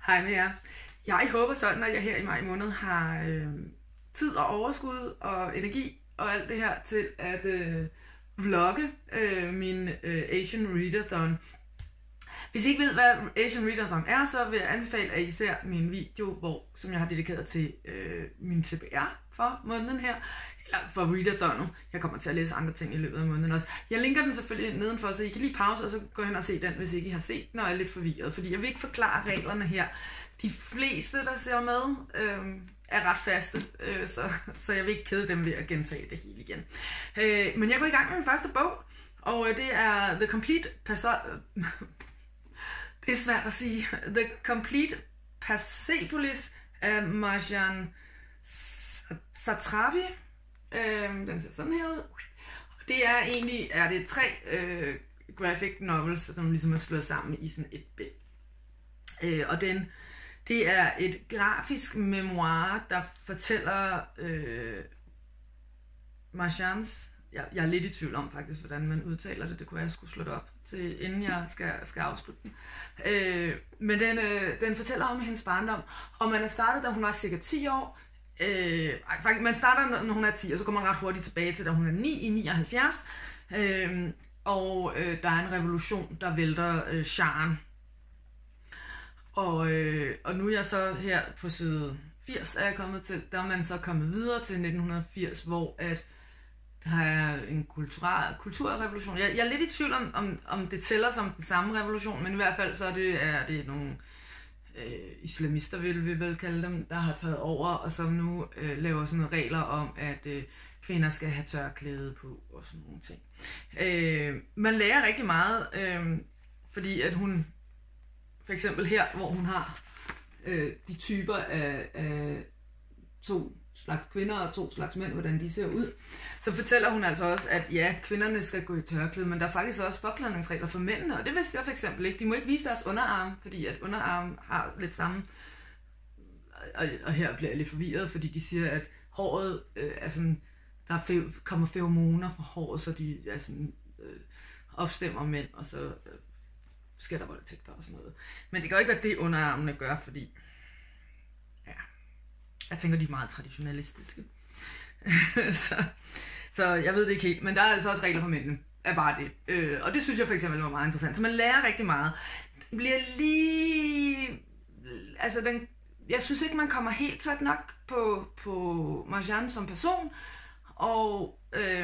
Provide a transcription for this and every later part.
Hej med jer. Jeg håber sådan, at jeg her i maj måned har tid og overskud og energi og alt det her til at vlogge min Asian Readathon. Hvis I ikke ved, hvad Asian Readathon er, så vil jeg anbefale, at I ser min video, som jeg har dedikeret til min TBR for måneden her. Eller for Readathonet. Jeg kommer til at læse andre ting i løbet af måneden også. Jeg linker den selvfølgelig nedenfor, så I kan lige pause, og så gå hen og se den, hvis ikke I har set den og er lidt forvirret. Fordi jeg vil ikke forklare reglerne her. De fleste, der ser med, er ret faste, så jeg vil ikke kede dem ved at gentage det hele igen. Men jeg går i gang med min første bog, og det er The Complete det er svært at sige. The Complete Persepolis af Marjane Satrapi. Den ser sådan her ud. Det er egentlig det 3 graphic novels, som ligesom er slået sammen i sådan et bind. Og det er et grafisk memoir, der fortæller Marjans. Jeg er lidt i tvivl om faktisk, hvordan man udtaler det. Det kunne jeg skulle slå det op til, inden jeg skal afslutte den. Men den fortæller om hendes barndom, og man er startet, da hun var cirka 10 år. Faktisk, man starter, når hun er 10, og så kommer man ret hurtigt tilbage til, da hun er 9 i 79. Og der er en revolution, der vælter sharen. Og nu er jeg så her på side 80 er jeg kommet til, der er man så kommet videre til 1980, hvor at der er en kulturrevolution. Jeg er lidt i tvivl om det tæller som den samme revolution, men i hvert fald så er det nogle islamister, vil vi vel kalde dem, der har taget over, og som nu laver sådan nogle regler om, at kvinder skal have tørklæde på, og sådan nogle ting. Man lærer rigtig meget, fordi at hun, for eksempel her, hvor hun har de typer af 2 slags kvinder og 2 slags mænd, hvordan de ser ud, så fortæller hun altså også, at ja, kvinderne skal gå i tørklæde, men der er faktisk også påklædningsregler for mændene, og det vidste jeg for eksempel ikke. De må ikke vise deres underarm, fordi at underarm har lidt samme, og her bliver jeg lidt forvirret, fordi de siger, at håret er sådan, kommer feromoner fra håret, så de er sådan, opstemmer mænd, og så sker der voldtægter og sådan noget. Men det kan jo ikke være det, underarmene gør, fordi jeg tænker, de er meget traditionalistiske. så jeg ved det ikke helt, men der er altså også regler for mændene, er bare det. Og det synes jeg for eksempel var meget interessant. Så man lærer rigtig meget. Den bliver lige... Altså, jeg synes ikke, man kommer helt tæt nok på Marjane som person. Og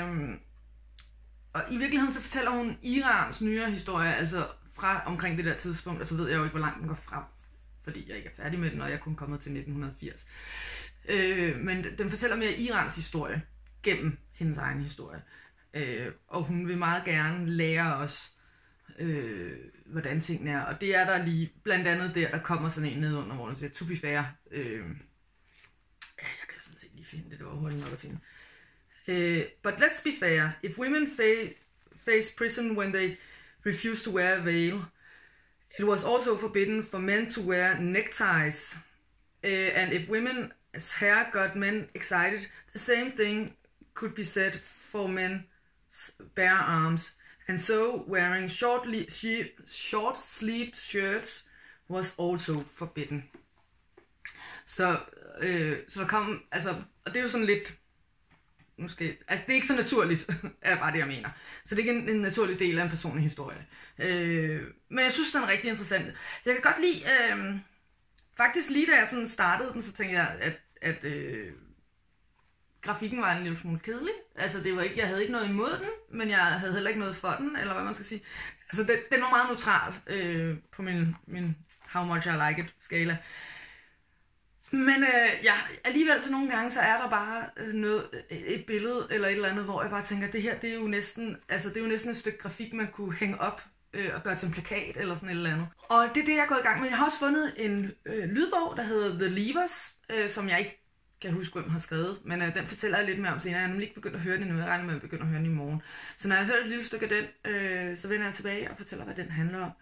i virkeligheden så fortæller hun Irans nyere historie, altså fra omkring det der tidspunkt, og så ved jeg jo ikke, hvor langt den går frem, fordi jeg ikke er færdig med den, og jeg kun kommet til 1980. Men den fortæller mere Irans historie gennem hendes egen historie. Og hun vil meget gerne lære os, hvordan tingene er. Og det er der lige, blandt andet der kommer sådan en ned under, hvor den siger, to be fair. Jeg kan sådan set lige finde det, var hurtigt nok at finde. But let's be fair. If women face prison when they refuse to wear a veil, it was also forbidden for men to wear neckties. And if women's hair got men excited, the same thing could be said for men's bare arms. And so wearing short-sleeved shirts was also forbidden. Så der kom, altså, og det er jo sådan lidt, måske, altså det er ikke så naturligt, er bare det, jeg mener. Så det er ikke en naturlig del af en personlig historie. Men jeg synes, den er rigtig interessant. Jeg kan godt lide, faktisk lige da jeg sådan startede den, så tænkte jeg, at grafikken var en lille smule kedelig. Altså det var ikke, jeg havde ikke noget imod den, men jeg havde heller ikke noget for den, eller hvad man skal sige. Altså den var meget neutral på min how much I like it skala. Men alligevel så nogle gange, så er der bare et billede eller et eller andet, hvor jeg bare tænker, det her, det er jo næsten et stykke grafik, man kunne hænge op og gøre til en plakat eller sådan et eller andet. Og det er det, jeg er gået i gang med. Jeg har også fundet en lydbog, der hedder The Leavers, som jeg ikke kan huske, hvem har skrevet, men den fortæller jeg lidt mere om senere. Jeg har nemlig ikke begyndt at høre den nu, jeg regner med at begynde at høre den i morgen. Så når jeg har hørt et lille stykke af den, så vender jeg tilbage og fortæller, hvad den handler om.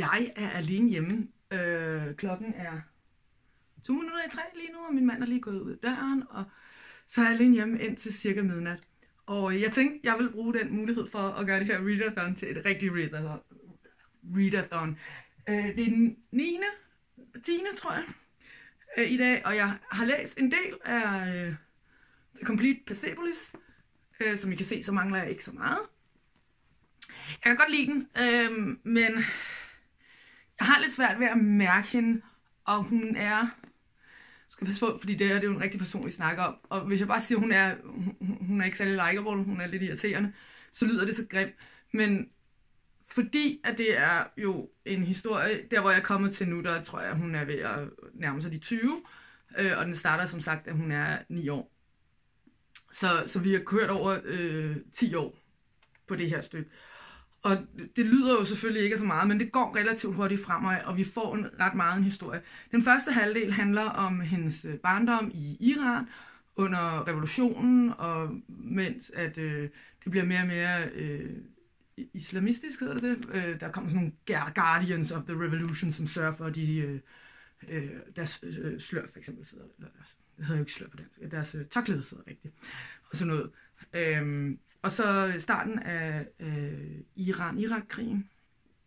Jeg er alene hjemme. Klokken er 2:02 lige nu, og min mand er lige gået ud af døren, og så er jeg alene hjemme indtil cirka midnat. Og jeg tænkte, jeg vil bruge den mulighed for at gøre det her readathon til et rigtigt readathon. Det er den 10. tror jeg, i dag, og jeg har læst en del af The Complete Persepolis. Som I kan se, så mangler jeg ikke så meget. Jeg kan godt lide den, men jeg har lidt svært ved at mærke hende, og hun er... Jeg skal passe på, fordi det er jo en rigtig person, vi snakker om. Og hvis jeg bare siger, at hun er ikke særlig likeable, hun er lidt irriterende, så lyder det så grimt. Men fordi at det er jo en historie, der hvor jeg er kommet til nu, der tror jeg, hun er ved at nærme sig de 20. Og den starter som sagt, at hun er 9 år. Så vi har kørt over 10 år på det her stykke. Og det lyder jo selvfølgelig ikke så meget, men det går relativt hurtigt fremad, og vi får ret meget en historie. Den første halvdel handler om hendes barndom i Iran under revolutionen, og mens at det bliver mere og mere islamistisk, hedder det. Der kommer sådan nogle guardians of the revolution, som sørger for, at deres slør for eksempel sidder, eller deres, det hedder jo ikke slør på dansk, deres tørklæde sidder rigtigt, og sådan noget. Og så starten af Iran-Irak-krigen.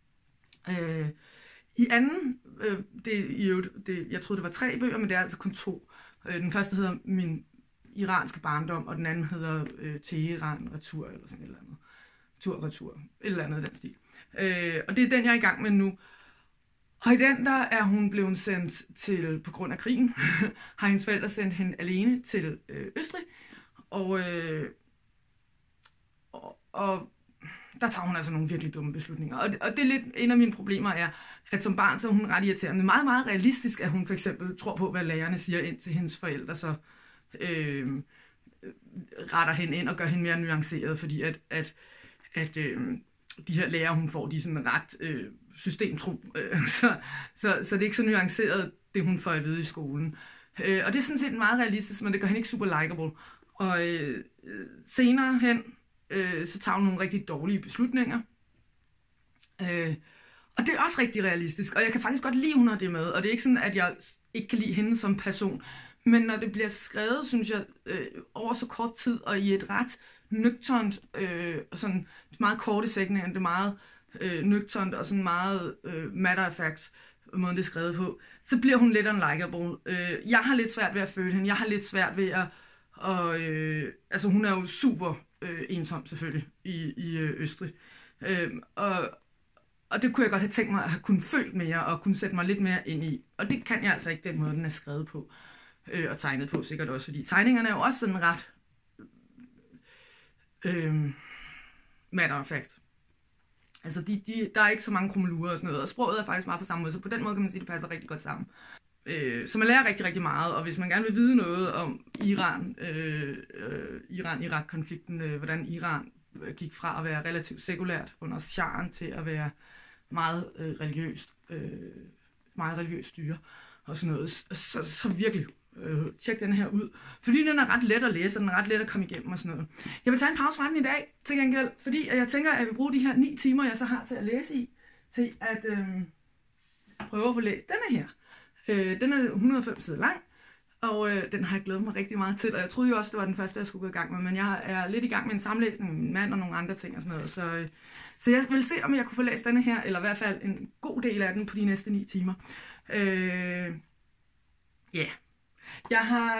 I anden, jeg troede det var 3 bøger, men det er altså kun 2. Den første hedder Min iranske barndom, og den anden hedder Teheran Retur, eller sådan et eller andet. Tur-retur, et eller andet af den stil. Og det er den, jeg er i gang med nu. Og i den, der er hun blevet sendt til, på grund af krigen, har hendes forældre sendt hende alene til Østrig, og der tager hun altså nogle virkelig dumme beslutninger. Og det er lidt en af mine problemer er, at som barn så er hun ret irriterende. Meget, meget realistisk, at hun for eksempel tror på, hvad lærerne siger, ind til hendes forældre, så retter hende ind og gør hende mere nuanceret, fordi at de her lærere, hun får, de er sådan ret systemtro. Så det er ikke så nuanceret, det hun får at vide i skolen. Og det er sådan set meget realistisk, men det gør hende ikke super likeable. Og senere hen, så tager hun nogle rigtig dårlige beslutninger. Og det er også rigtig realistisk, og jeg kan faktisk godt lide, hun har det med. Og det er ikke sådan, at jeg ikke kan lide hende som person. Men når det bliver skrevet, synes jeg, over så kort tid, og i et ret nøgternt, sådan meget korte sætninger, det er meget nøgternt og sådan meget matter of fact, måden det er skrevet på, så bliver hun lidt unlikable. Jeg har lidt svært ved at føle hende. Jeg har lidt svært ved at altså hun er jo super ensom selvfølgelig i Østrig. Og det kunne jeg godt have tænkt mig at have kunne følt mere og kunne sætte mig lidt mere ind i. Og det kan jeg altså ikke, den måde den er skrevet på og tegnet på, sikkert også, fordi tegningerne er jo også sådan ret matter of fact. Altså der er ikke så mange krummelurer og sådan noget, og sproget er faktisk meget på samme måde, så på den måde kan man sige, at det passer rigtig godt sammen. Så man lærer rigtig, rigtig meget, og hvis man gerne vil vide noget om Iran-Irak-konflikten, hvordan Iran gik fra at være relativt sekulært under sharen til at være meget religiøst styre og sådan noget, så virkelig tjek den her ud, fordi den er ret let at læse, og den er ret let at komme igennem og sådan noget. Jeg vil tage en pause fra den i dag, til gengæld, fordi jeg tænker, at jeg vil bruge de her 9 timer, jeg så har til at læse i, til at prøve at få læst denne her. Den er 105 sider lang, og den har jeg glædet mig rigtig meget til, og jeg troede jo også, det var den første, jeg skulle gå i gang med, men jeg er lidt i gang med en samlæsning med min mand og nogle andre ting og sådan noget, så jeg vil se, om jeg kunne få læst denne her, eller i hvert fald en god del af den på de næste 9 timer. Yeah. Jeg har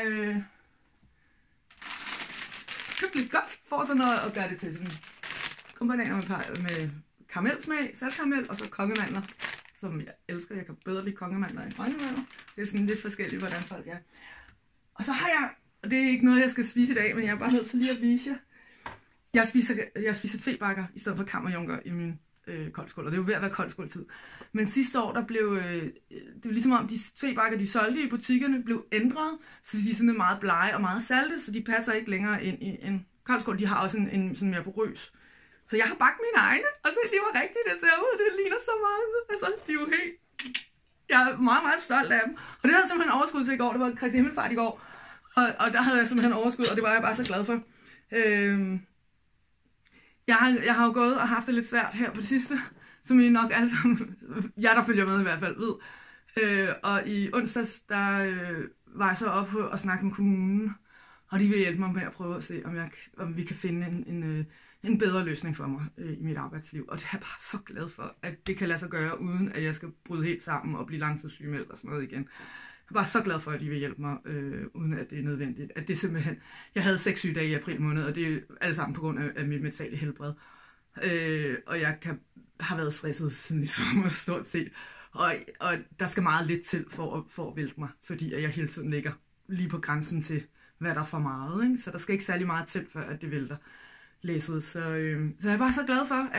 købt lidt guf for sådan noget, og gøre det til sådan skumbaner med karamelsmag, saltkaramel, og så kongemandler, som jeg elsker. Jeg kan bedre lide kongemandler end kongemandler. Det er sådan lidt forskelligt, hvordan folk er. Og så har jeg, og det er ikke noget, jeg skal spise i dag, men jeg er bare nødt til lige at vise jer. Jeg spiser tvebakker i stedet for kammerjunker i min koldskål, og det er jo ved at være koldskåltid. Men sidste år, der blev, det var ligesom om de tvebakker, de solgte i butikkerne, blev ændret, så de er sådan meget blege og meget salte, så de passer ikke længere ind i en koldskål. De har også en sådan mere porøs. Så jeg har bagt mine egne, og så det var rigtigt, det ser ud, det ligner så meget. Altså, de er jo helt... Jeg er meget, meget stolt af dem. Og det havde jeg simpelthen overskud til i går, det var Kristi Himmelfart i går, og der havde jeg simpelthen overskud, og det var jeg bare så glad for. Jeg har jo gået og haft det lidt svært her på det sidste, som I nok alle sammen, jeg der følger med i hvert fald, ved. Og i onsdags, der var jeg så oppe og snakke med kommunen, og de vil hjælpe mig med at prøve at se, om vi kan finde en bedre løsning for mig i mit arbejdsliv. Og det er jeg bare så glad for, at det kan lade sig gøre, uden at jeg skal bryde helt sammen og blive langtidssygemeldt og sådan noget igen. Jeg er bare så glad for, at de vil hjælpe mig, uden at det er nødvendigt. At det simpelthen, jeg havde 6 sygedage i april måned, og det er alle sammen på grund af mit mentale helbred. Og jeg har været stresset siden i sommer, stort set. Og der skal meget lidt til for at vælte mig, fordi jeg hele tiden ligger lige på grænsen til, hvad der er for meget. Ikke? Så der skal ikke særlig meget til, før at det vælter læsset. Så jeg er bare så glad for,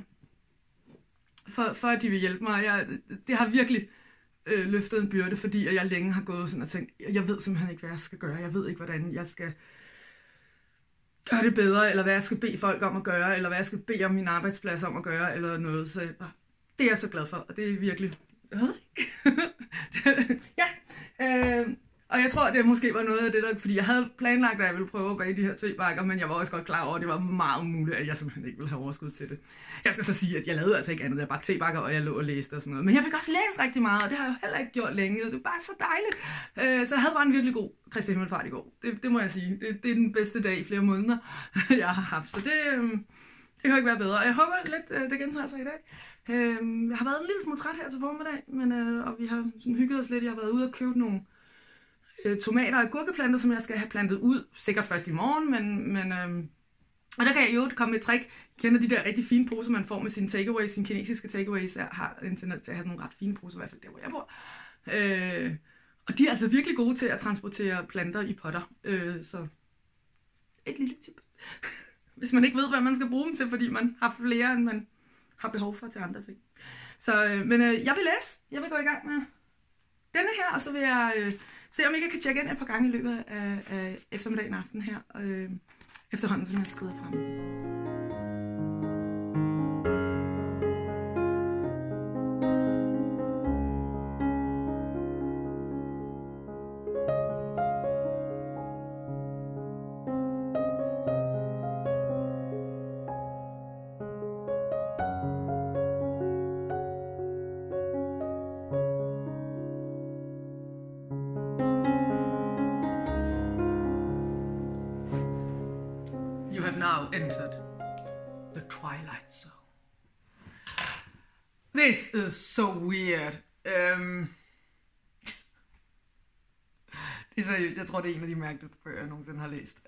at de vil hjælpe mig. Det har virkelig løftet en byrde, fordi jeg længe har gået sådan og tænkt, jeg ved simpelthen ikke, hvad jeg skal gøre. Jeg ved ikke, hvordan jeg skal gøre det bedre, eller hvad jeg skal bede folk om at gøre, eller hvad jeg skal bede om min arbejdsplads om at gøre, eller noget. Så det er jeg så glad for, og det er virkelig... ja. Og jeg tror, det måske var noget af det der, fordi jeg havde planlagt, at jeg ville prøve at bage de her tebakker, men jeg var også godt klar over, at det var meget umuligt, at jeg simpelthen ikke ville have overskud til det. Jeg skal så sige, at jeg lavede altså ikke andet, jeg bare tebakker, og jeg lå og læste og sådan noget. Men jeg fik også læst rigtig meget, og det har jeg heller ikke gjort længe, og det var bare så dejligt. Så jeg havde bare en virkelig god Kristi Himmelfart i går. Det må jeg sige. Det er den bedste dag i flere måneder, jeg har haft. Så det kan jo ikke være bedre. Jeg håber lidt, det gentager sig i dag. Jeg har været en lille smule træt her til formiddag, og vi har sådan hygget os lidt. Jeg har været ude og købe nogle tomater og agurkeplanter, som jeg skal have plantet ud, sikkert først i morgen, men og der kan jeg jo komme med et trick. Kender de der rigtig fine poser, man får med sine takeaways, sine kinesiske takeaways. Jeg har en tendens til at have sådan nogle ret fine poser, i hvert fald der, hvor jeg bor. Og de er altså virkelig gode til at transportere planter i potter. Så et lille tip. Hvis man ikke ved, hvad man skal bruge dem til, fordi man har flere, end man har behov for til andre ting. Så, men jeg vil læse. Jeg vil gå i gang med denne her, og så vil jeg se, om ikke jeg kan tjekke ind et par gange i løbet af eftermiddagen og aften her, efterhånden, som jeg skrider frem. You have now entered the Twilight Zone. This is so weird. Det er seriøst, jeg tror det er en af de mærkeligste bøger, jeg nogensinde har læst.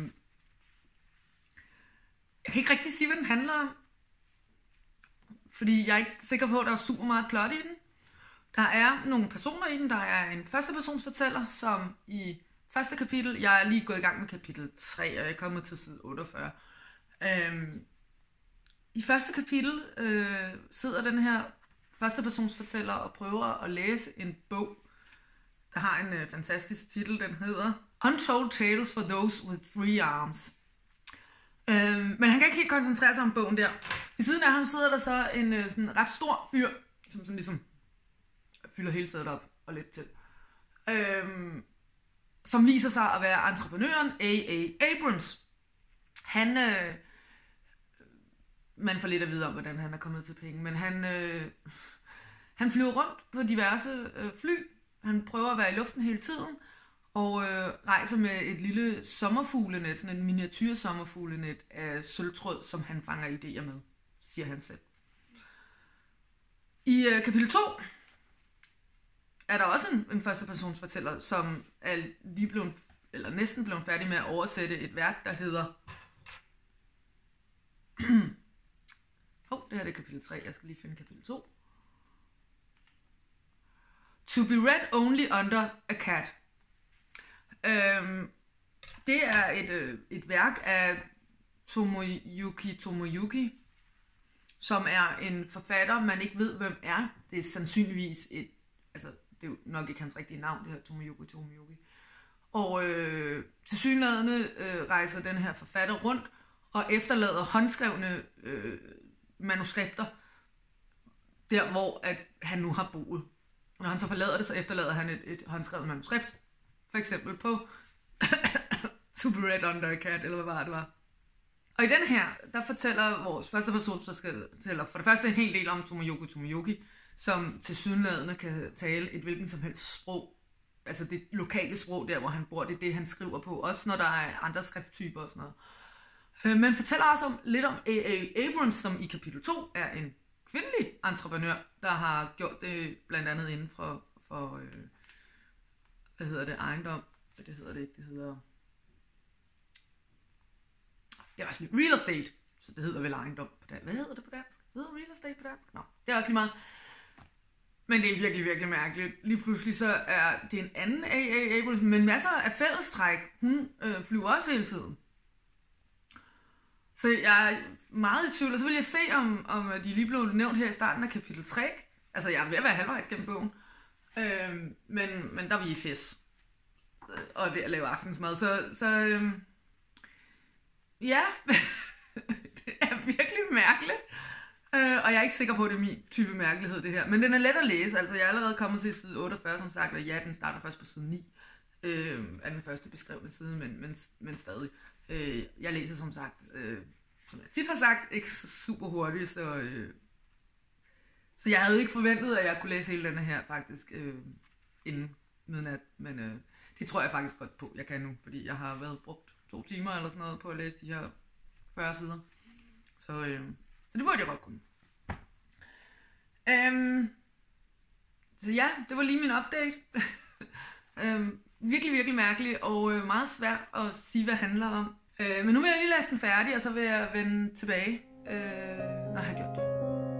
Jeg kan ikke rigtig sige, hvad den handler om. Fordi jeg er ikke sikker på, at der er super meget plot i den. Der er nogle personer i den. Der er en førstepersonsfortæller, som i første kapitel, jeg er lige gået i gang med kapitel 3, og jeg er kommet til side 48. I første kapitel sidder den her førstepersonsfortæller og prøver at læse en bog, der har en fantastisk titel. Den hedder Untold Tales for Those with Three Arms. Men han kan ikke helt koncentrere sig om bogen der. Ved siden af ham sidder der så en sådan ret stor fyr, som sådan ligesom fylder hele stedet op og lidt til. Som viser sig at være entreprenøren A.A. Abrams. Man får lidt at vide om, hvordan han er kommet til penge, men han flyver rundt på diverse fly. Han prøver at være i luften hele tiden, og rejser med et lille sommerfuglenet, sådan en miniatyr sommerfuglenet af sølvtråd, som han fanger idéer med, siger han selv. I kapitel 2 er der også en førstepersonsfortæller, som er lige blevet, eller næsten blevet færdig med at oversætte et værk, der hedder... det her er kapitel 3, jeg skal lige finde kapitel 2. To be read only under a cat. Det er et værk af Tomoyuki Tomoyuki, som er en forfatter, man ikke ved, hvem er. Det er sandsynligvis det er jo nok ikke hans rigtige navn, det her Tomoyuki Tomoyuki. Og tilsyneladende rejser den her forfatter rundt og efterlader håndskrevne manuskripter der, hvor at han nu har boet. Når han så forlader det, så efterlader han et håndskrevet manuskript. For eksempel på To be read under a cat, eller hvad var det var. Og i den her, der fortæller vores første person, der skal fortæller for det første en hel del om Tomoyoki, som tilsyneladende kan tale et hvilken som helst sprog. Altså det lokale sprog, der hvor han bor, det er det, han skriver på. Også når der er andre skrifttyper og sådan noget. Men fortæller også lidt om A.A. Abrams, som i kapitel 2 er en kvindelig entreprenør, der har gjort det blandt andet inden for hvad hedder det, ejendom. Det hedder det ikke, det hedder... Det er også lige real estate, så det hedder vel ejendom på dansk. Hvad hedder det på dansk? Hedder real estate på dansk? Nå, det er også lige meget. Men det er virkelig, virkelig mærkeligt. Lige pludselig så er det en anden A.A. Abrams, men masser af fællestræk. Hun flyver også hele tiden. Så jeg er meget i tvivl, og så vil jeg se, om de lige blev nævnt her i starten af kapitel 3. Altså, jeg er ved at være halvvejs gennem bogen. Men der er vi i fest. Og er ved at lave aftensmad. Så ja, det er virkelig mærkeligt. Og jeg er ikke sikker på, at det er min type mærkelighed, det her. Men den er let at læse. Altså, jeg er allerede kommet til side 48, som sagt. Og ja, den starter først på side 9. Af den første beskrevne side, men stadig. Jeg læser som sagt, som jeg tit har sagt, ikke super hurtigt, så jeg havde ikke forventet, at jeg kunne læse hele denne her faktisk inden midnat, men det tror jeg faktisk godt på, jeg kan nu, fordi jeg har været brugt 2 timer eller sådan noget på at læse de her 40 sider, så det burde jeg godt kunne. Så ja, det var lige min update. Virkelig, virkelig mærkelig og meget svært at sige, hvad det handler om. Men nu vil jeg lige læse den færdig, og så vil jeg vende tilbage, når jeg har gjort det.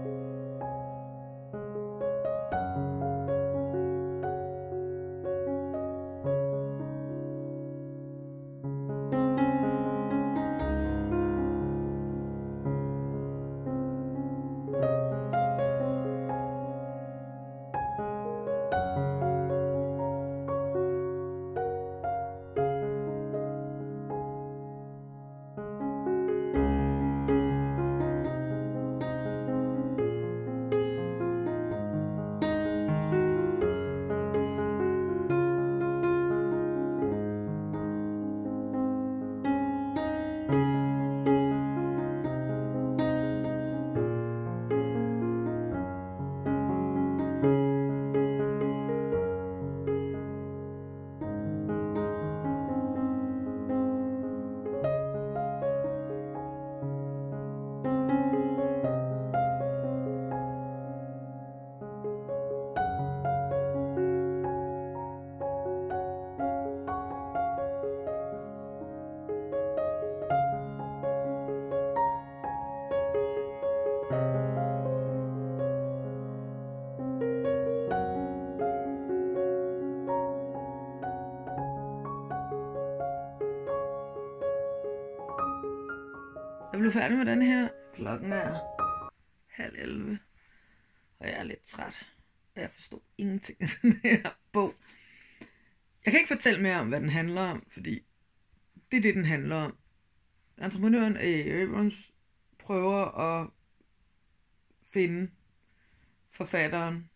Jeg blev færdig med den her. Klokken er 10:30, og jeg er lidt træt. Og jeg forstod ingenting af den her bog. Jeg kan ikke fortælle mere om, hvad den handler om, fordi det er det, den handler om. Entreprenøren A.A. Abrams prøver at finde forfatteren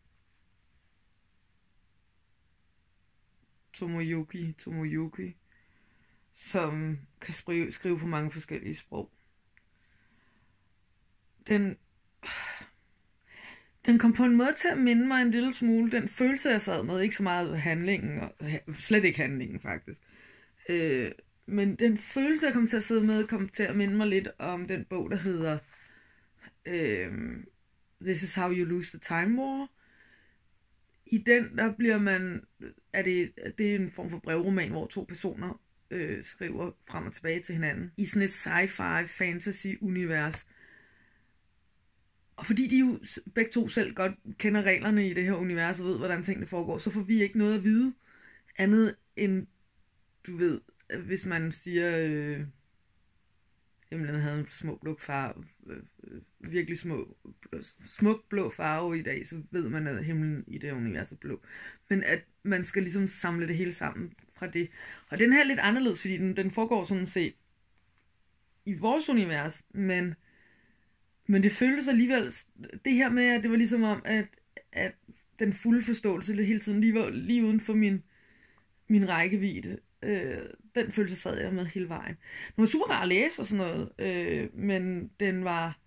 Tomoyoki, som kan skrive på mange forskellige sprog. Den kom på en måde til at minde mig en lille smule, den følelse jeg sad med, ikke så meget handlingen, og slet ikke handlingen faktisk, men den følelse jeg kom til at sidde med, kom til at minde mig lidt om den bog, der hedder This is how you lose the time war. I den, der bliver man, det er en form for brevroman, hvor 2 personer skriver frem og tilbage til hinanden, i sådan et sci-fi fantasy-univers. Og fordi de jo begge to selv godt kender reglerne i det her univers og ved, hvordan tingene foregår, så får vi ikke noget at vide andet end, du ved, hvis man siger, himlen havde en smuk blå farve, virkelig smuk blå farve i dag, så ved man, at himlen i det univers er blå. Men at man skal ligesom samle det hele sammen fra det. Og den her er lidt anderledes, fordi den foregår sådan set i vores univers, men det føltes alligevel, det her med, at det var ligesom om, at den fulde forståelse hele tiden lige var lige uden for min rækkevidde. Den følelse sad jeg med hele vejen. Den var super rar at læse og sådan noget, men den var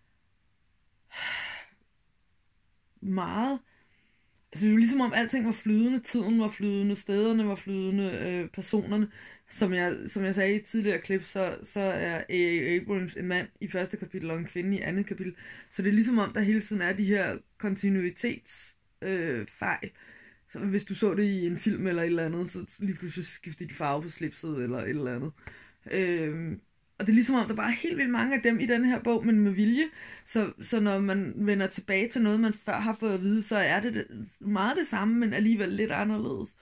meget... Altså det var ligesom om alting var flydende, tiden var flydende, stederne var flydende, personerne. Som jeg sagde i tidligere klip, så er A.A. Abrams en mand i første kapitel og en kvinde i andet kapitel. Så det er ligesom om, der hele tiden er de her kontinuitetsfejl. Så hvis du så det i en film eller et eller andet, så lige pludselig skifter de farve på slipset eller et eller andet. Og det er ligesom om, der bare er helt vildt mange af dem i den her bog, men med vilje. Så når man vender tilbage til noget, man før har fået at vide, så er det meget det samme, men alligevel lidt anderledes.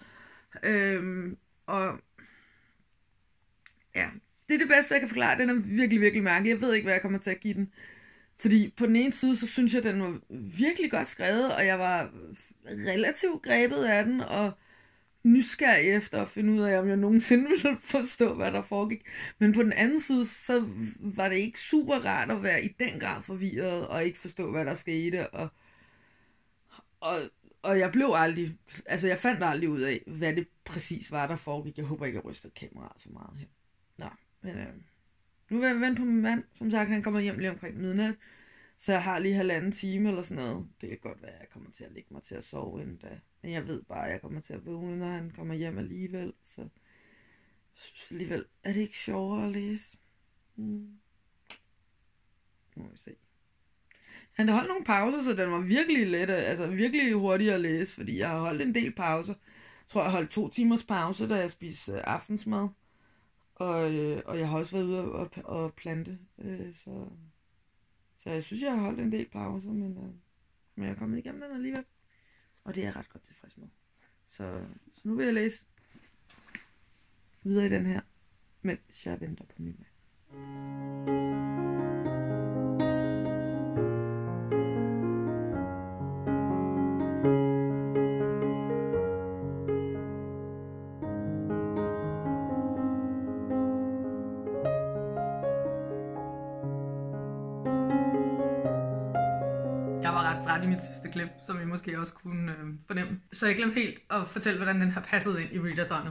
Og ja, det er det bedste, jeg kan forklare. Den er virkelig, virkelig mærkelig. Jeg ved ikke, hvad jeg kommer til at give den. Fordi på den ene side, så synes jeg, den var virkelig godt skrevet, og jeg var relativt grebet af den, og nysgerrig efter at finde ud af, om jeg nogensinde ville forstå, hvad der foregik. Men på den anden side, så var det ikke super rart at være i den grad forvirret, og ikke forstå, hvad der skete, og jeg blev aldrig, altså jeg fandt aldrig ud af, hvad det præcis var, der foregik. Jeg håber ikke, jeg ryster kameraet for meget her. Nå, men nu vil jeg vente på min mand. Som sagt, han kommer hjem lige omkring midnat. Så jeg har lige 1,5 time eller sådan noget. Det kan godt være, at jeg kommer til at lægge mig til at sove inden da. Men jeg ved bare, at jeg kommer til at vågne, når han kommer hjem alligevel. Så jeg synes alligevel, er det ikke sjovere at læse? Nu må vi se. Han har holdt nogle pauser, så den var virkelig let, altså virkelig hurtig at læse, fordi jeg har holdt en del pauser. Jeg tror, jeg holdt 2 timers pause, da jeg spiste aftensmad. Og jeg har også været ude og plante, så jeg synes, jeg har holdt en del pauser, men jeg er kommet igennem den alligevel. Og det er jeg ret godt tilfreds med. Så nu vil jeg læse videre i den her, mens jeg venter på min mand. I mit sidste klip, som I måske også kunne fornemme. Så jeg glemte helt at fortælle, hvordan den har passet ind i readathonet.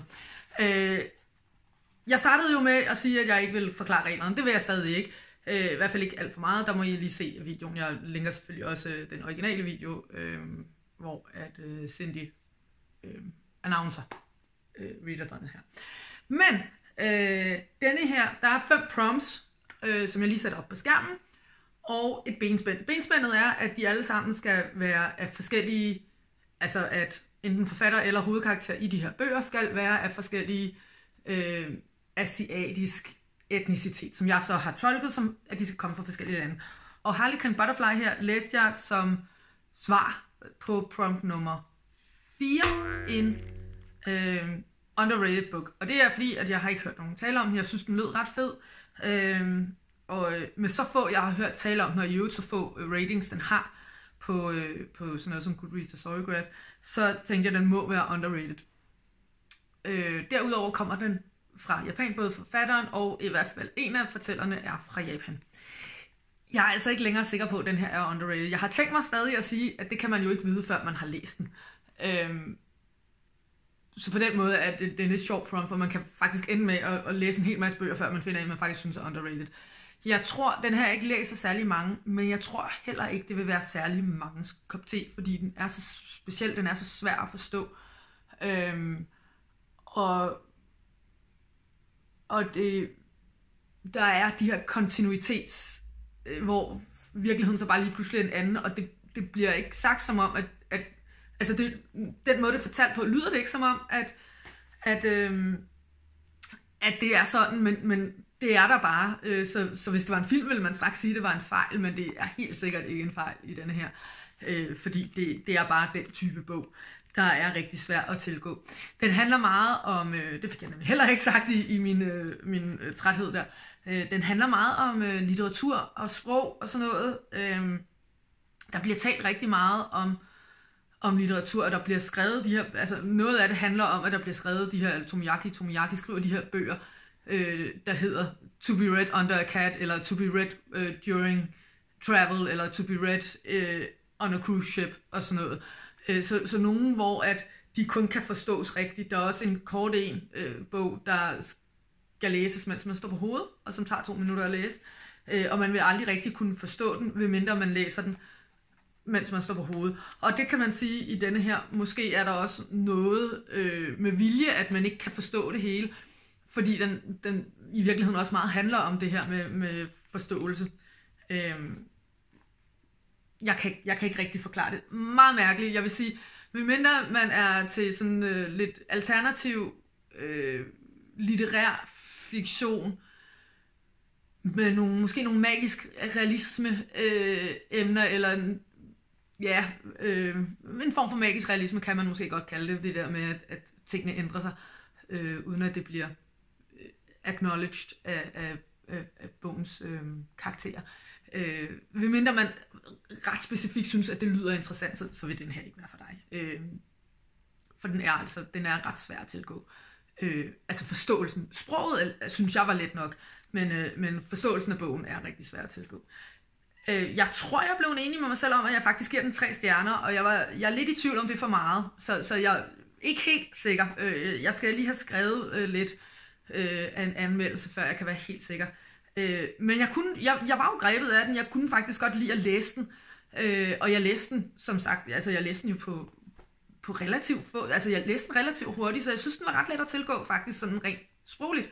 Jeg startede jo med at sige, at jeg ikke vil forklare reglerne. Det vil jeg stadig ikke. I hvert fald ikke alt for meget. Der må I lige se videoen. Jeg linker selvfølgelig også den originale video, hvor at Cindy announcer readathonet her. Men denne her, der er 5 prompts, som jeg lige sætter op på skærmen. Og et benspænd. Benspændet er, at de alle sammen skal være af forskellige, altså at enten forfatter eller hovedkarakter i de her bøger skal være af forskellige asiatisk etnicitet, som jeg så har tolket som, at de skal komme fra forskellige lande. Og Harlequin Butterfly her læste jeg som svar på prompt nummer 4, en underrated book. Og det er fordi, at jeg har ikke hørt nogen tale om den. Jeg synes, den lød ret fed. Og med så få, jeg har hørt tale om den, og i øvrigt så få ratings, den har på sådan noget som Goodreads og Storygraph, så tænkte jeg, at den må være underrated. Derudover kommer den fra Japan, både forfatteren og i hvert fald en af fortællerne er fra Japan. Jeg er altså ikke længere sikker på, at den her er underrated. Jeg har tænkt mig stadig at sige, at det kan man jo ikke vide, før man har læst den. Så på den måde er det en lidt sjov prompt, for man kan faktisk ende med at læse en hel masse bøger, før man finder en, man faktisk synes er underrated. Jeg tror, den her ikke læser særlig mange, men jeg tror heller ikke, det vil være særlig mange kop te, fordi den er så speciel, den er så svær at forstå. Og der er de her kontinuitets, hvor virkeligheden så bare lige pludselig er en anden, og det bliver ikke sagt som om, at altså den måde det er fortalt på, lyder det ikke som om, at det er sådan, men det er der bare. Så hvis det var en film, ville man straks sige, at det var en fejl, men det er helt sikkert ikke en fejl i denne her. Fordi det er bare den type bog, der er rigtig svær at tilgå. Den handler meget om, det fik jeg nemlig heller ikke sagt i min træthed der, den handler meget om litteratur og sprog og sådan noget. Der bliver talt rigtig meget om litteratur, og der bliver skrevet de her, altså noget af det handler om, at der bliver skrevet de her, Tomiyaki skriver de her bøger, der hedder To be read under a cat, eller To be read during travel, eller To be read on a cruise ship, og sådan noget. Så nogen, hvor at de kun kan forstås rigtigt. Der er også en kort bog, der skal læses, mens man står på hovedet, og som tager 2 minutter at læse. Og man vil aldrig rigtig kunne forstå den, medmindre man læser den, mens man står på hovedet. Og det kan man sige i denne her. Måske er der også noget med vilje, at man ikke kan forstå det hele, fordi den i virkeligheden også meget handler om det her med forståelse. Jeg kan ikke rigtig forklare det. Meget mærkeligt. Jeg vil sige, medmindre man er til sådan lidt alternativ litterær fiktion, med måske nogle magisk realisme emner, eller en form for magisk realisme kan man måske godt kalde det der med, at tingene ændrer sig, uden at det bliver acknowledged af bogens karakterer. Medmindre man ret specifikt synes, at det lyder interessant, så vil den her ikke være for dig. For den er ret svær at tilgå. Altså forståelsen. Sproget synes jeg var let nok, men forståelsen af bogen er rigtig svær at tilgå. Jeg tror, jeg blev enig med mig selv om, at jeg faktisk giver den 3 stjerner, og jeg er lidt i tvivl om det er for meget, så jeg er ikke helt sikker. Jeg skal lige have skrevet lidt af en anmeldelse, før jeg kan være helt sikker. Men jeg var jo grebet af den. Jeg kunne faktisk godt lide at læse den, og jeg læste den, som sagt, altså jeg læste den jo på relativt, altså jeg læste den relativt hurtigt, så jeg synes, den var ret let at tilgå, faktisk sådan rent sprogligt.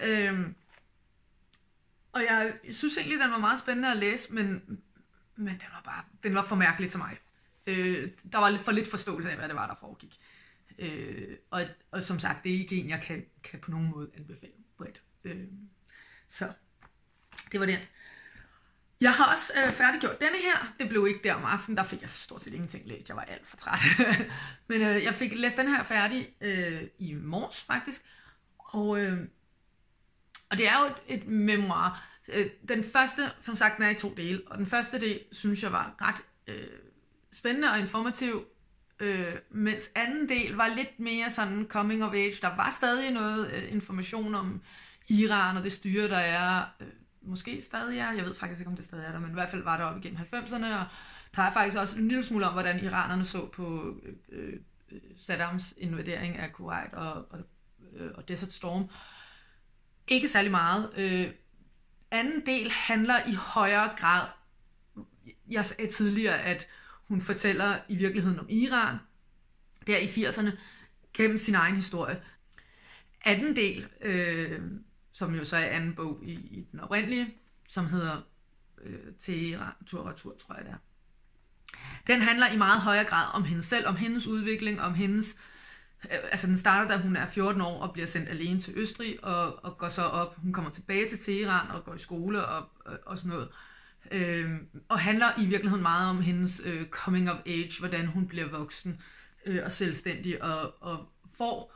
Og jeg synes egentlig, den var meget spændende at læse, men den var for mærkelig til mig. Der var for lidt forståelse af, hvad det var, der foregik. Og som sagt, det er ikke en, jeg kan på nogen måde anbefale bredt. Så det var det. Jeg har også færdiggjort denne her. Det blev ikke der om aftenen, der fik jeg stort set ingenting læst. Jeg var alt for træt. Men jeg fik læst den her færdig i morges faktisk. Og det er jo et memoir. Den første, som sagt, den er i 2 dele. Og den første del, synes jeg var ret spændende og informativ. Mens anden del var lidt mere sådan coming of age. Der var stadig noget information om Iran og det styre, der er... måske stadig er, jeg ved faktisk ikke, om det stadig er der, men i hvert fald var der op igennem 90'erne, og der er faktisk også en lille smule om, hvordan iranerne så på Saddams invadering af Kuwait og Desert Storm. Ikke særlig meget. Anden del handler i højere grad, jeg sagde tidligere, at hun fortæller i virkeligheden om Iran, der i 80'erne, gennem sin egen historie. Anden del, som jo så er anden bog i den oprindelige, som hedder Teheran, tur, tror jeg det er. Den handler i meget højere grad om hende selv, om hendes udvikling, om hendes... Altså den starter, da hun er 14 år og bliver sendt alene til Østrig, og går så op, hun kommer tilbage til Teheran og går i skole og sådan noget. Og handler i virkeligheden meget om hendes coming of age, hvordan hun bliver voksen og selvstændig og får...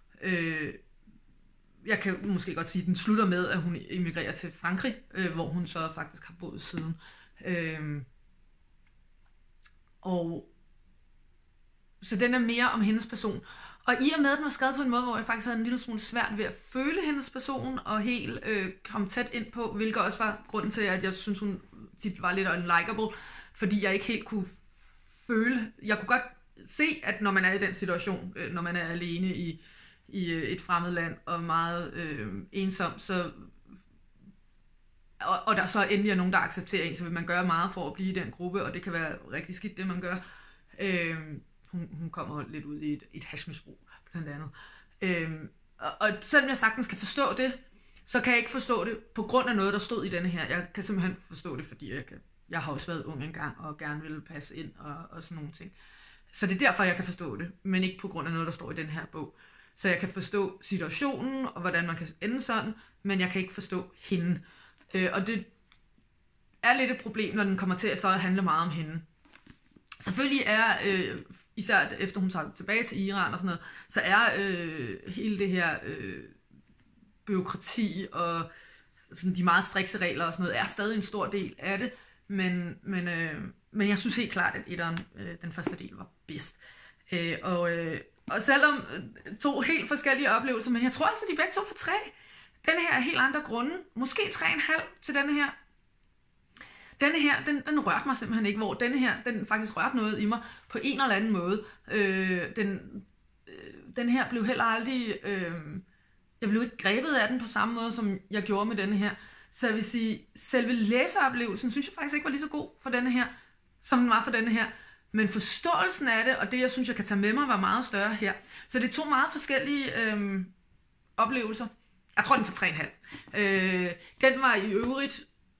jeg kan måske godt sige, at den slutter med, at hun emigrerer til Frankrig, hvor hun så faktisk har boet siden. Og så den er mere om hendes person. Og i og med, at den var skrevet på en måde, hvor jeg faktisk havde en lille smule svært ved at føle hendes person, og helt komme tæt ind på, hvilket også var grunden til, at jeg synes, hun tit var lidt unlikable, fordi jeg ikke helt kunne føle... Jeg kunne godt se, at når man er i den situation, når man er alene i et fremmed land og meget ensom, så og der så endelig er nogen, der accepterer en, så vil man gøre meget for at blive i den gruppe, og det kan være rigtig skidt, det man gør. Hun kommer lidt ud i et hashmisbrug, blandt andet. Og selvom jeg sagtens kan forstå det, så kan jeg ikke forstå det på grund af noget, der stod i denne her. Jeg kan simpelthen forstå det, fordi jeg har også været ung engang, og gerne ville passe ind, og sådan nogle ting. Så det er derfor, jeg kan forstå det, men ikke på grund af noget, der står i den her bog. Så jeg kan forstå situationen, og hvordan man kan ende sådan, men jeg kan ikke forstå hende. Og det er lidt et problem, når den kommer til at så handle meget om hende. Selvfølgelig er, især efter hun tager tilbage til Iran og sådan noget, så er hele det her bureaukrati og sådan de meget strikse regler og sådan noget, er stadig en stor del af det. Men jeg synes helt klart, at den første del var bedst. Og selvom 2 helt forskellige oplevelser, men jeg tror altså, de begge 2 for 3. Denne her er helt andre grunde. Måske 3,5 til denne her. Denne her, den rørte mig simpelthen ikke, hvor denne her, den faktisk rørte noget i mig på en eller anden måde. den her blev heller aldrig... jeg blev ikke grebet af den på samme måde, som jeg gjorde med denne her. Så jeg vil sige, selve læseoplevelsen, synes jeg faktisk ikke var lige så god for denne her, som den var for denne her. Men forståelsen af det, og det jeg synes, jeg kan tage med mig, var meget større her. Så det er 2 meget forskellige oplevelser. Jeg tror, den får 3,5. Den var i øvrigt...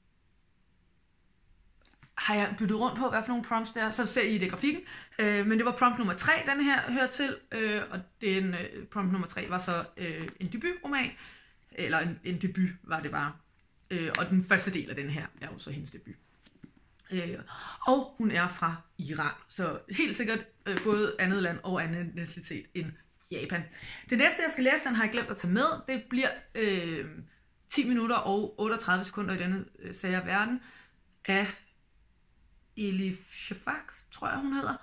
Har jeg byttet rundt på, hvad for nogle prompts der er, så ser I det i grafikken. Men det var prompt nummer 3, den her hører til, og den prompt nummer 3 var så en debutroman, eller en debut var det bare. Og den første del af den her er jo så hendes debut. Og hun er fra Iran, så helt sikkert både andet land og anden etnicitet end Japan. Det næste, jeg skal læse, den har jeg glemt at tage med, det bliver 10 minutter og 38 sekunder i denne sag af verden af Elif Shafak, tror jeg hun hedder.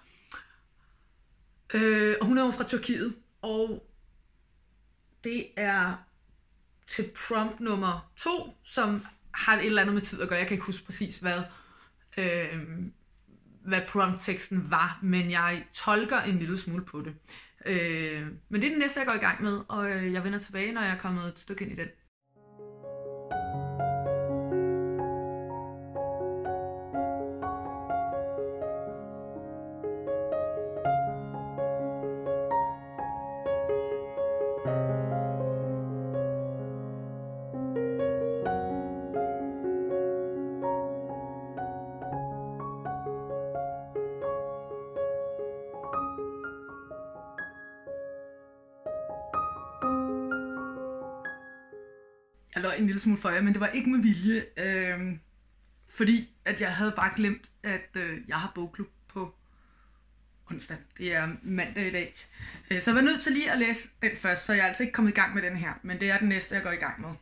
Og hun er jo fra Tyrkiet, og det er til prompt nummer 2, som har et eller andet med tid at gøre. Jeg kan ikke huske præcis, hvad prompt-teksten var, men jeg tolker en lille smule på det. Men det er den næste, jeg går i gang med, og jeg vender tilbage, når jeg er kommet et stykke ind i den. Jeg løg en lille smule for jer, men det var ikke med vilje, fordi at jeg havde bare glemt, at jeg har bogklub på onsdag. Det er mandag i dag. Så jeg var nødt til lige at læse den først, så jeg er altså ikke kommet i gang med den her, men det er den næste, jeg går i gang med.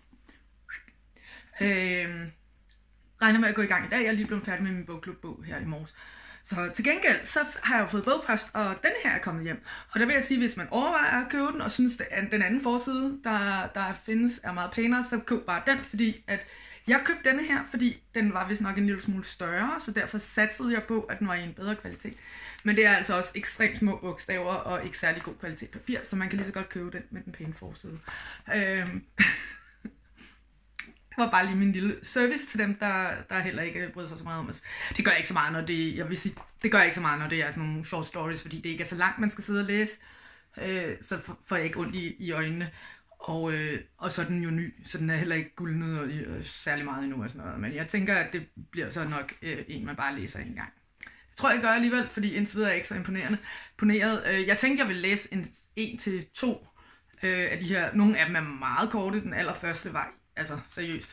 Regner med at gå i gang i dag. Jeg er lige blevet færdig med min bogklubbog her i morges. Så til gengæld, så har jeg jo fået bogpost, og denne her er kommet hjem. Og der vil jeg sige, hvis man overvejer at købe den, og synes, at den anden forside, der findes, er meget pænere, så køb bare den, fordi at jeg købte denne her, fordi den var vist nok en lille smule større, så derfor satsede jeg på, at den var i en bedre kvalitet. Men det er altså også ekstremt små bogstaver, og ikke særlig god kvalitet papir, så man kan lige så godt købe den med den pæne forside. Det var bare lige min lille service til dem, der heller ikke bryder sig så meget om os. Det gør ikke så meget, når det, jeg vil sige, det gør ikke så meget, når det er sådan nogle short stories, fordi det ikke er så langt, man skal sidde og læse. Så får jeg ikke ondt i øjnene. Og så er den jo ny, så den er heller ikke guldnet og særlig meget endnu og sådan noget. Men jeg tænker, at det bliver så nok en, man bare læser en gang. Det tror jeg gør alligevel, fordi indtil videre er jeg ikke så imponeret. Jeg tænkte, jeg ville læse en til 2 af de her. Nogle af dem er meget korte. Den allerførste var altså seriøst.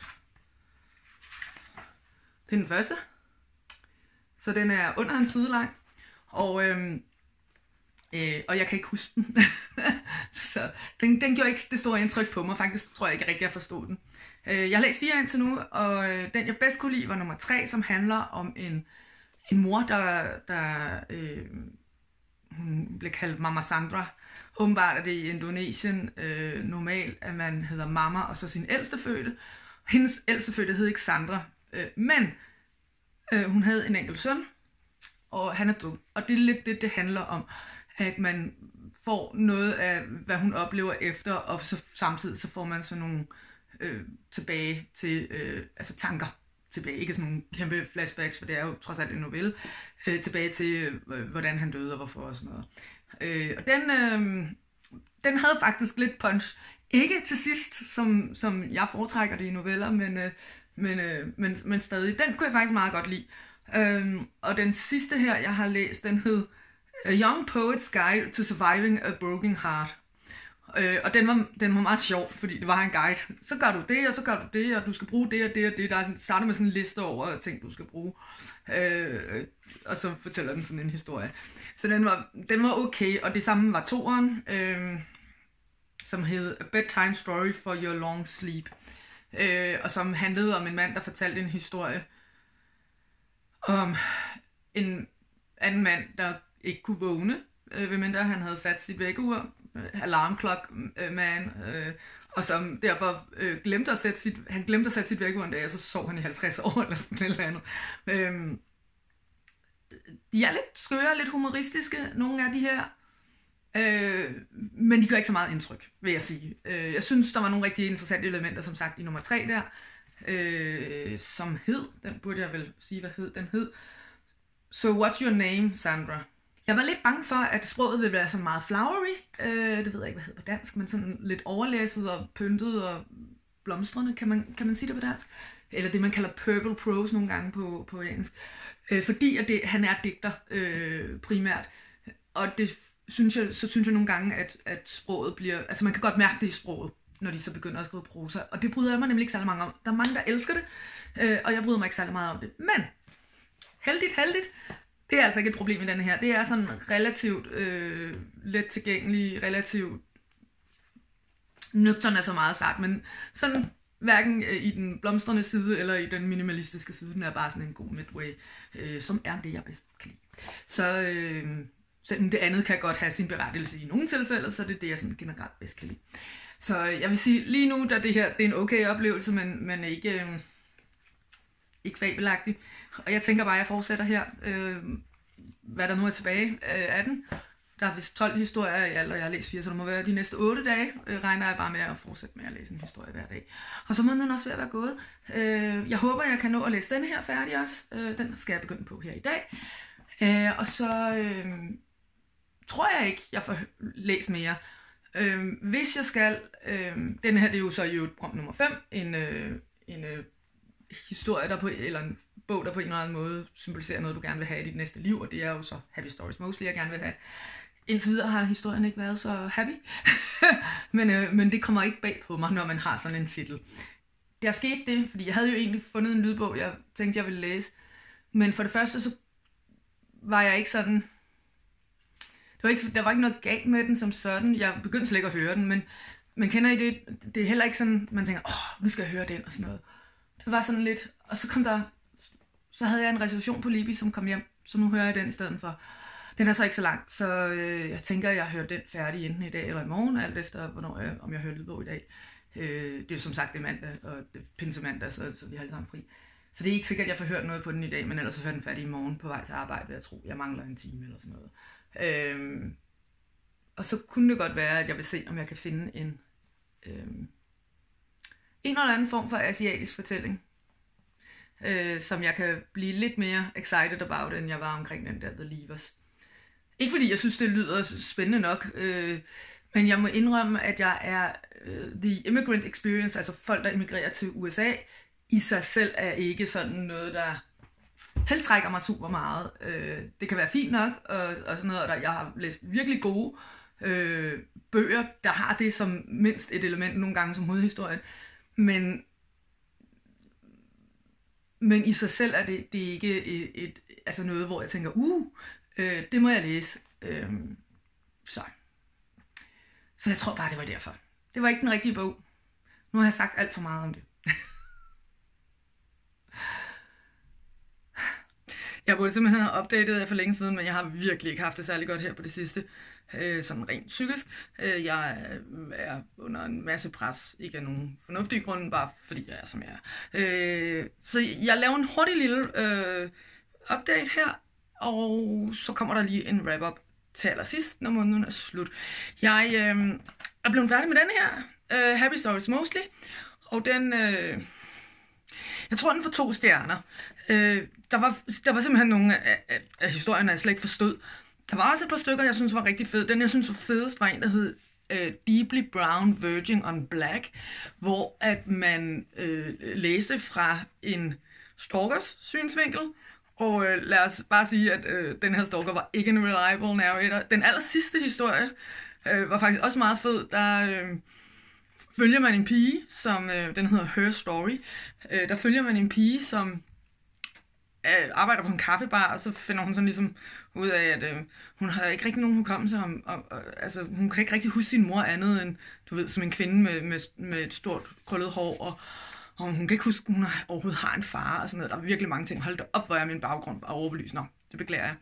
Det er den første. Så den er under en side lang. Og jeg kan ikke huske den. Så den gjorde ikke det store indtryk på mig. Faktisk tror jeg ikke rigtig, jeg forstod den. Jeg har læst 4 indtil nu, og den jeg bedst kunne lide var nummer 3, som handler om en mor, der hun blev kaldt Mama Sandra. Åbenbart er det i Indonesien normalt, at man hedder Mama og så sin ældstefødte. Hendes ældstefødte hed ikke Sandra, men hun havde en enkelt søn, og han er død. Og det er lidt det handler om, at man får noget af, hvad hun oplever efter, og så samtidig så får man sådan nogle tilbage til, altså tanker tilbage, ikke sådan nogle kæmpe flashbacks, for det er jo trods alt en novelle, tilbage til, hvordan han døde og hvorfor og sådan noget. Og den havde faktisk lidt punch. Ikke til sidst, som jeg foretrækker det i noveller, men stadig. Den kunne jeg faktisk meget godt lide. Og den sidste her, jeg har læst, den hed A Young Poet's Guide to Surviving a Broken Heart. Og den var meget sjov, fordi det var en guide. Så gør du det, og så gør du det, og du skal bruge det og det og det. Der starter med sådan en liste over ting, du skal bruge. Og så fortæller den sådan en historie. Så den var okay, og det samme var 2'eren, som hed A Bedtime Story for Your Long Sleep. Og som handlede om en mand, der fortalte en historie om en anden mand, der ikke kunne vågne, medmindre han havde sat sit vækkeur, alarm clock man, og som derfor glemte at sætte sit vækkeur en dag, og så sov han i 50 år eller sådan et eller andet. De er lidt skøre, lidt humoristiske, nogle af de her. Men de gør ikke så meget indtryk, vil jeg sige. Jeg synes, der var nogle rigtig interessante elementer, som sagt, i nummer 3 der, som hed, den burde jeg vel sige, hvad hed, den hed So What's Your Name, Sandra? Jeg var lidt bange for, at sproget ville være sådan meget flowery, det ved jeg ikke, hvad hedder på dansk, men sådan lidt overlæsset og pyntet og blomstrende, kan man sige det på dansk? Eller det, man kalder purple prose nogle gange på engelsk. Fordi at han er digter primært, og det synes jeg nogle gange, at sproget bliver, altså man kan godt mærke det i sproget, når de så begynder at skrive prosa, og det bryder jeg mig nemlig ikke særlig mange om. Der er mange, der elsker det, og jeg bryder mig ikke særlig meget om det. Men, heldigt, det er altså ikke et problem i denne her. Det er sådan relativt let tilgængelig, relativt nøgtern er så meget sagt, men sådan hverken i den blomstrende side eller i den minimalistiske side, den er bare sådan en god midway, som er det, jeg bedst kan lide. Så det andet kan godt have sin berettigelse i nogle tilfælde, så det er det, jeg sådan generelt bedst kan lide. Så jeg vil sige, lige nu, da det her det er en okay oplevelse, men ikke fabelagtig. Og jeg tænker bare, at jeg fortsætter her, hvad der nu er tilbage af den. Der er vist 12 historier i alt, og jeg har læst 4, så der må være de næste 8 dage, regner jeg bare med at fortsætte med at læse en historie hver dag. Og så må den også ved at være gået. Jeg håber, jeg kan nå at læse denne her færdig også. Den skal jeg begynde på her i dag. Og så tror jeg ikke, jeg får læst mere. Hvis jeg skal, den her det er jo så i prompt nummer 5, en historie, eller en bog, der på en eller anden måde symboliserer noget, du gerne vil have i dit næste liv, og det er jo så Happy Stories Mostly, jeg gerne vil have. Indtil videre har historien ikke været så happy, men det kommer ikke bag på mig, når man har sådan en titel. Der skete det, fordi jeg havde jo egentlig fundet en lydbog, jeg tænkte, jeg ville læse, men for det første, så var jeg ikke sådan, der var ikke noget galt med den som sådan, jeg begyndte slet ikke at høre den, men man kender I det, det er heller ikke sådan, man tænker, nu skal jeg høre den, og sådan noget. Det var sådan lidt, og så havde jeg en reservation på Libby, som kom hjem, så nu hører jeg den i stedet for. Den er så ikke så lang, så jeg tænker, at jeg hører den færdig enten i dag eller i morgen, alt efter, om jeg hører lydbog i dag. Det er jo som sagt det mandag, og det er pinsemandag, så vi har lidt fri. Så det er ikke sikkert, at jeg får hørt noget på den i dag, men ellers så hører den færdig i morgen på vej til arbejde, vil jeg tro. Jeg mangler en time eller sådan noget. Og så kunne det godt være, at jeg vil se, om jeg kan finde en eller anden form for asiatisk fortælling, som jeg kan blive lidt mere excited about, end jeg var omkring den der The Leavers. Ikke fordi jeg synes, det lyder spændende nok, men jeg må indrømme, at jeg er the immigrant experience, altså folk, der immigrerer til USA, i sig selv er ikke sådan noget, der tiltrækker mig super meget. Det kan være fint nok, og sådan noget, og jeg har læst virkelig gode bøger, der har det som mindst et element nogle gange som hovedhistorien, men i sig selv er det ikke altså noget, hvor jeg tænker, det må jeg læse. Så jeg tror bare, det var derfor. Det var ikke den rigtige bog. Nu har jeg sagt alt for meget om det. Jeg burde simpelthen have opdateret det for længe siden, men jeg har virkelig ikke haft det særlig godt her på det sidste. Sådan rent psykisk. Jeg er under en masse pres, ikke af nogen fornuftige grunde, bare fordi jeg er, som jeg er. Så jeg laver en hurtig lille update her, og så kommer der lige en wrap-up til allersidst, når måneden er slut. Jeg er blevet færdig med den her, Happy Stories Mostly, og den, jeg tror den får 2 stjerner. Der var simpelthen nogle af historierne, jeg slet ikke forstod. Der var også et par stykker, jeg synes var rigtig fede. Den, jeg synes var fedest, var en, der hed Deeply Brown Verging on Black, hvor at man læste fra en stalkers synsvinkel. Og lad os bare sige, at den her stalker var ikke en reliable narrator. Den aller sidste historie var faktisk også meget fed. Der følger man en pige, som den hedder Her Story. Der følger man en pige, som arbejder på en kaffebar, og så finder hun sådan ligesom ud af, at hun har ikke rigtig nogen hukommelse om, altså hun kan ikke rigtig huske sin mor andet end, du ved, som en kvinde med et stort krøllet hår, og hun kan ikke huske, at hun overhovedet har en far, og sådan noget. Der er virkelig mange ting. Hold da op, hvor er min baggrund bare overbelyst. Nå, det beklager jeg.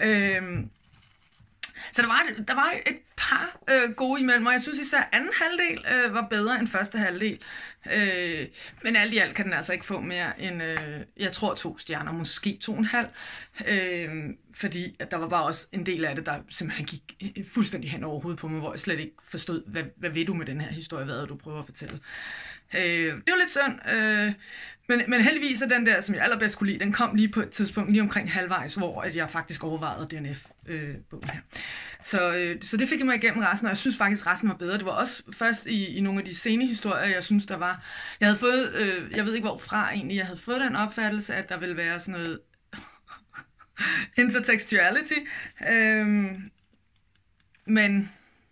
Så der var et par gode imellem, og jeg synes især anden halvdel var bedre end første halvdel. Men alt i alt kan den altså ikke få mere end, jeg tror 2 stjerner, måske 2,5. Fordi at der var bare også en del af det, der simpelthen gik fuldstændig hen over hovedet på mig, hvor jeg slet ikke forstod, hvad ved du med den her historie, hvad du prøver at fortælle. Det var lidt synd, men heldigvis er den der, som jeg allerbedst kunne lide, den kom lige på et tidspunkt, lige omkring halvvejs, hvor at jeg faktisk overvejede DNF-bogen her. Så det fik jeg mig igennem resten, og jeg synes faktisk, resten var bedre. Det var også først i nogle af de sene historier, jeg synes, der var. Jeg havde fået, jeg ved ikke hvorfra egentlig, jeg havde fået den opfattelse, at der ville være sådan noget intertextuality, men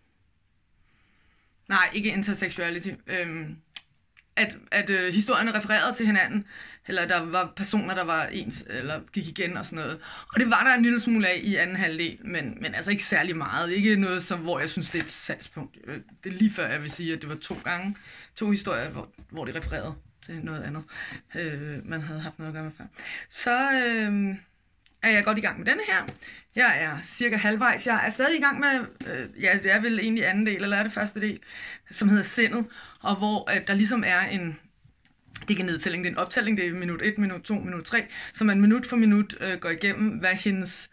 nej, ikke intertextuality, at historierne refererede til hinanden, eller der var personer, der var ens, eller gik igen og sådan noget. Og det var der en lille smule af i anden halvdel, men altså ikke særlig meget. Ikke noget, hvor jeg synes, det er et salgspunkt. Det er lige før, jeg vil sige, at det var 2 historier, hvor det refererede til noget andet, man havde haft noget at gøre med før. Så er jeg godt i gang med denne her. Jeg er cirka halvvejs. Jeg er stadig i gang med, det er vel egentlig anden del, eller er det første del, som hedder Sindet, og hvor der ligesom er en, det er ikke en nedtælling, det er en optælling, det er minut 1, minut 2, minut 3, så man minut for minut går igennem, hvad hendes,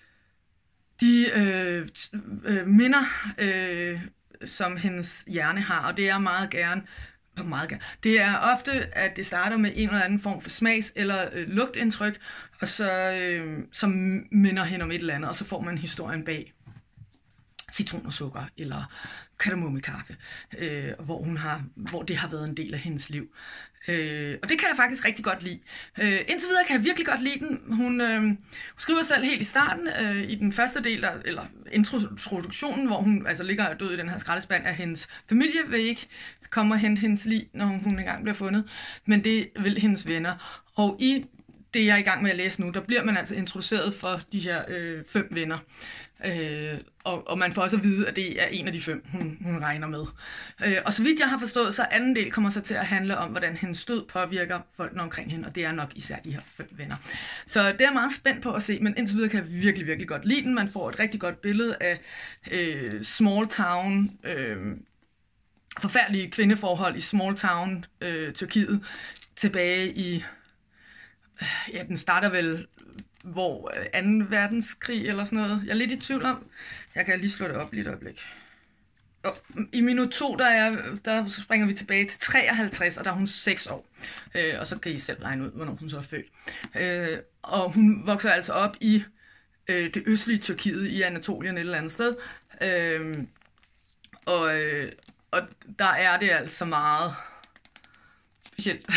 de minder, som hendes hjerne har, og det er meget gerne. Det er ofte, at det starter med en eller anden form for smags- eller lugtindtryk, og så som minder hende om et eller andet, og så får man historien bag citron og sukker, eller kardemommekaffe, hvor det har været en del af hendes liv. Og det kan jeg faktisk rigtig godt lide. Indtil videre kan jeg virkelig godt lide den. Hun skriver selv helt i starten, i den første del, eller introduktionen, hvor hun altså ligger død i den her skraldespand, af hendes familie vil ikke komme og hente hendes lig, når hun engang bliver fundet, men det vil hendes venner. Og i det, jeg er i gang med at læse nu, der bliver man altså introduceret for de her 5 venner. Og man får også at vide, at det er en af de 5, hun regner med. Og så vidt jeg har forstået, så anden del kommer så til at handle om, hvordan hendes død påvirker folkene omkring hende, og det er nok især de her 5 venner. Så det er jeg meget spændt på at se, men indtil videre kan jeg virkelig, virkelig godt lide den. Man får et rigtig godt billede af small town, forfærdelige kvindeforhold i small town Tyrkiet, tilbage i, ja, den starter vel hvor 2. verdenskrig eller sådan noget. Jeg er lidt i tvivl om. Jeg kan lige slå det op lige et øjeblik. I minut 2, der springer vi tilbage til 53, og der er hun 6 år. Og så kan I selv regne ud, hvornår hun så er født. Og hun vokser altså op i det østlige Tyrkiet, i Anatolien et eller andet sted. Og der er det altså meget specielt.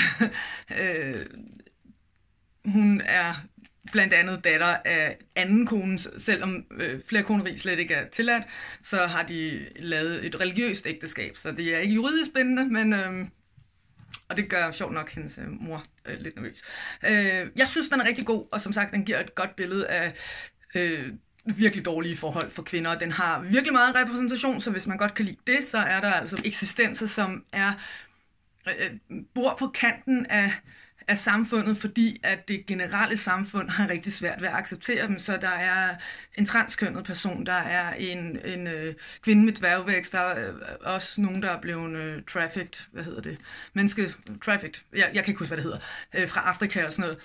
Hun er blandt andet datter af anden kone, selvom flerkoneri slet ikke er tilladt, så har de lavet et religiøst ægteskab, så det er ikke juridisk bindende, men og det gør sjovt nok hendes mor lidt nervøs. Jeg synes, den er rigtig god, og som sagt, den giver et godt billede af virkelig dårlige forhold for kvinder. Den har virkelig meget repræsentation, så hvis man godt kan lide det, så er der altså eksistenser, som bor på kanten af samfundet, fordi at det generelle samfund har rigtig svært ved at acceptere dem. Så der er en transkønnet person, der er en kvinde med dværgvækst, der er også nogen, der er blevet trafficked, trafficked, jeg kan ikke huske, hvad det hedder, fra Afrika og sådan noget.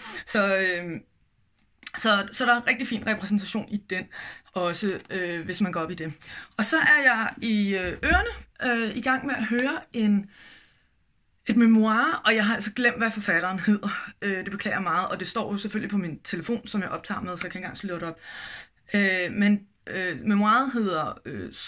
Så der er rigtig fin repræsentation i den, også hvis man går op i det. Og så er jeg i ørerne i gang med at høre et memoir, og jeg har altså glemt, hvad forfatteren hedder. Det beklager jeg meget, og det står jo selvfølgelig på min telefon, som jeg optager med, så jeg kan ikke engang slå det op. Men memoiret hedder